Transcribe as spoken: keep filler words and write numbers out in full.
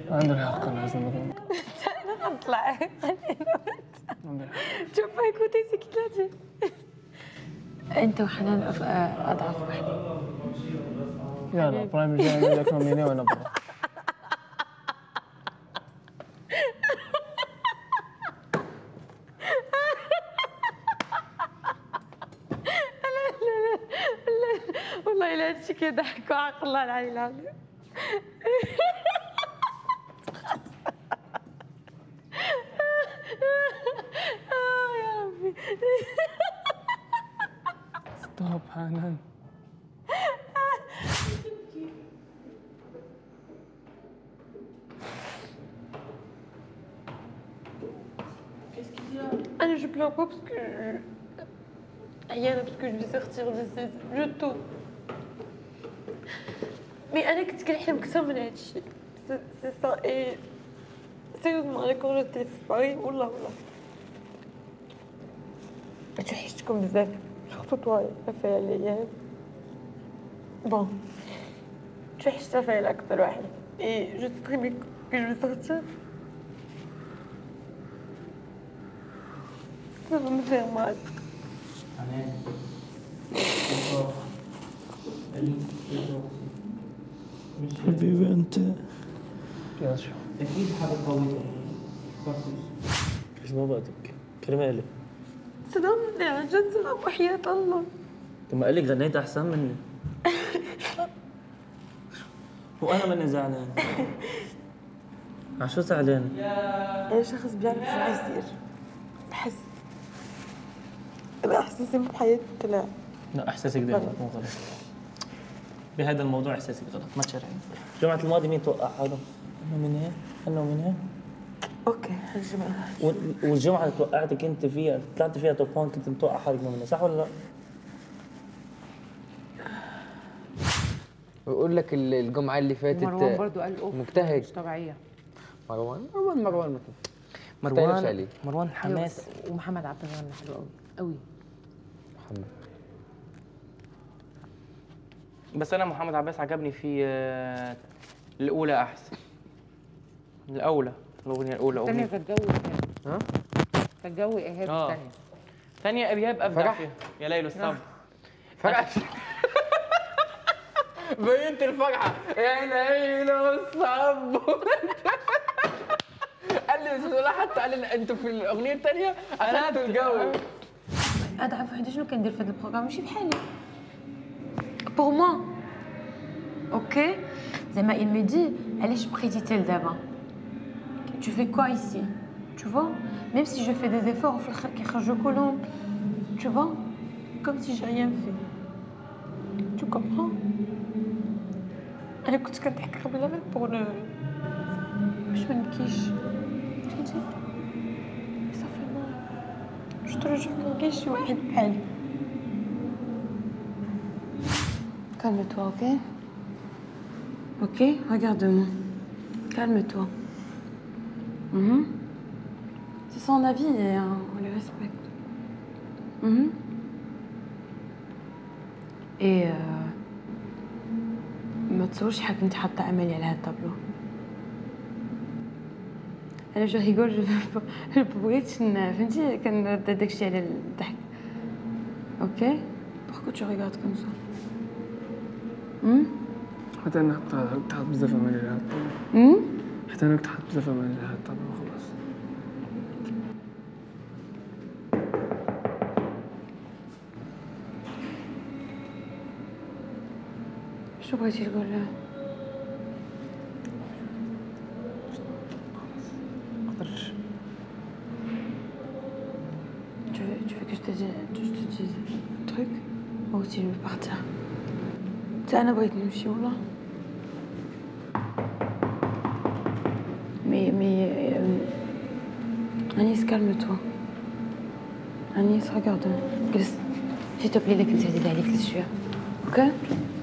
عندي الحق لازم نقول. انا غنطلع شوف écoutez c'est qui l'a dit. انت وحنان اضعف وحده. يلا برايم جاي لك نوميني وانا برا. والله الا هادشي كيضحك وعق الله العلي العظيم. يا ربي ستوب حنان. انا je pleure pas parce que عيانه parce que je vais sortir de ce je tout. مي انا كنت كنحلم اكثر من هادشي سي سا اي سيريوزمون انا كون جيتي في باري والله والله توحشتكم بزاف سورتو توا رفايل الايام بون توحشت رفايل اكثر واحد اي جو سي تري بيان كو جو vais sortir. Ça va me faire mal. حبيبي انت يا شو اكيد حاجه قويه. ايش ما بدك؟ كرمالي صدمني عن جد صدم وحياة الله. طب ما قال لك غنيت احسن مني. وانا ماني زعلان. عشو زعلان؟ انا شخص بيعرف شو عايز يصير. بحس انا احساسي بحياتي طلع. لا احساسك دائما مو غلط. بهذا الموضوع احساسك غلط ما تشرعي. جمعة الماضي مين توقع حاله؟ انا من هين انا ومن هين. اوكي هالجمعة والجمعة اللي توقعتك انت فيها طلعت فيها توبون كنت متوقع حالك منها صح ولا لا؟ بقول لك الجمعة اللي فاتت مروان برضه قال اوف مجتهد مش طبيعية. مروان مروان مروان مروان مروان حماس ومحمد عبد الغني حلو قوي قوي. محمد بس انا محمد عباس عجبني في الاولى احسن. الاولى الاغنيه الاولى الثانيه كانت جو ايهاب. ها؟ كانت جو ايهاب الثانيه. الثانيه ايهاب ابدع فيها يا ليل الصبر. فرح بينت الفرحه يا ليل الصبر. قال لي استاذ حتى قال لي انتوا في الاغنيه الثانيه اخذتوا الجو. اضعف وحده شنو كندير في هذا البروغرام ماشي بحالي pour moi ok زعما il me dit علاش بقيتي تال دابا tu fais quoi ici tu vois même si je fais des efforts في الاخر كيخرجوا كلهم tu vois comme si j'ai rien fait tu comprends انا كنت كنضحك قبل غير بور نو باش ما نبكيش فهمتي صافي ما جو تروجور مكاينش شي واحد بحالي. Calme-toi, ok? Ok, regarde-moi. Calme-toi. Mm-hmm. C'est son avis et euh, on le respecte. Mm-hmm. Et euh, ما تصورش شحال كنت حاطه املي على هذا الطابلو. انا جو ريغول جو بغيتش فهمتي كنرد داكشي على الضحك. اوكي pourquoi tu regardes comme ça? حتى انا كنت حاط بزاف امل على هاد امم حتى انا كنت حاط بزاف امل على هاد الطابلو خلاص. شو بغيتي تقول له؟ مقدرتش. Tu veux, tu veux que je te dise, je te dise un truc? Moi aussi je veux partir. أنا بغيت نمشي والله. مي مي أنيس calme-toi. أنيس regarde-moi. جلس. s'il te plaît لك نزيد عليك شوية. أوكي؟